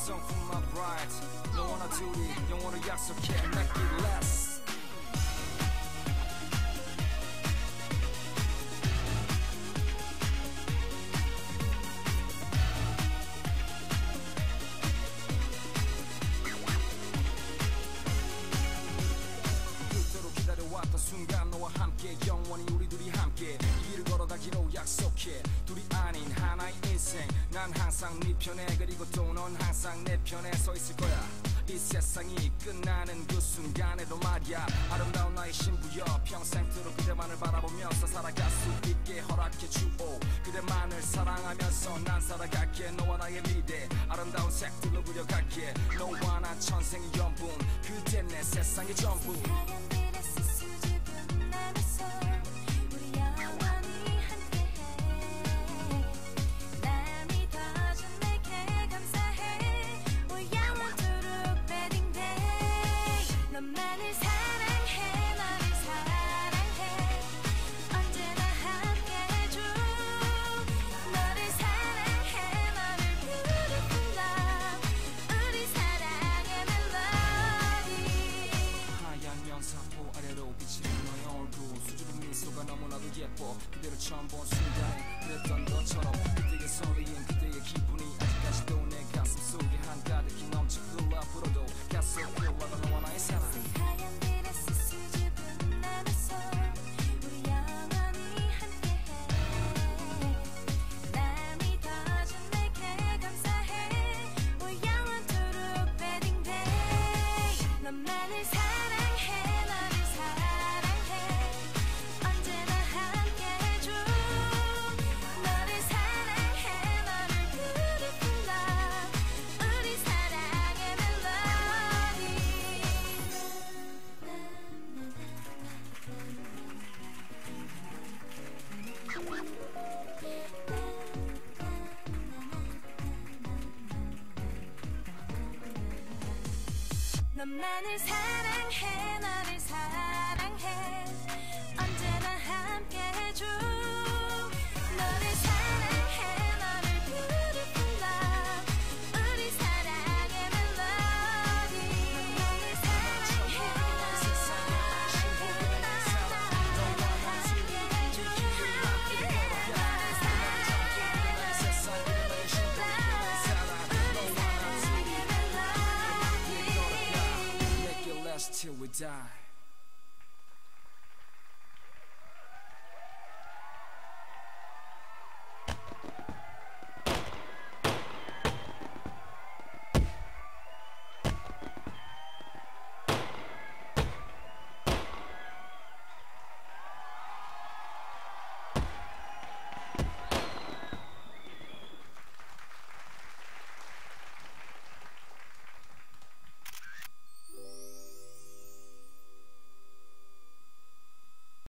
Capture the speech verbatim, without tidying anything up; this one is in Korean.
song from my bride. 너와 나 둘이 영원히 약속해. Make it last. 왔던 순간 너와 함께 영원히 우리 둘이 함께 이 길을 걸어가기로 약속해. 둘이 아닌 하나의 인생. 난 항상 네 편에 그리고 또 넌 항상 내 편에 서 있을 거야. 이 세상이 끝나는 그 순간에도 말야. 아름다운 나의 신부여 평생토록 그대만을 바라보면서 살아갈 수 있게 허락해 주오. 그대만을 사랑하면서 난 살아갈게. 너와 나의 미래 아름다운 색들로 그려갈게. 너와 나 천생의 연분 그대 내 세상의 전부. 너만을 사랑해 너를 사랑해 언제나 함께해줘. 너를 사랑해 너를 beautiful love 우리 사랑의 멜로디. 하얀 연사포 아래로 비치는 너의 얼굴 수줍은 미소가 너무나도 예뻐. 그대를 처음 본 순간에 그랬던 것처럼 그때의 설레임 그때의 기분이 아직까지도 내 가슴 속에 한가득히 넘쳐 흘러 앞으로도 가속해 와가 너와 나의 사랑. 하얀 드레스 수줍은 내 모습 우리 영원히 함께해. 날 믿어준 내게 감사해. We 영원토록 wedding day. 너만을 사랑해 너를 사랑해 언제나 함께해줘. 너를 사랑해 너를 beautiful love 우리 사랑의 멜로디. 너만을 사랑해 너를 사랑해 언제나 함께해줘. 너를 사랑해 너를 beautiful love 우리 사랑의 멜로디. 너를 사랑해 너를 사랑해 언제나 함께해줘. 너를 사랑해 너를 사랑해 우리 사랑의 멜로디. Make it last till we die.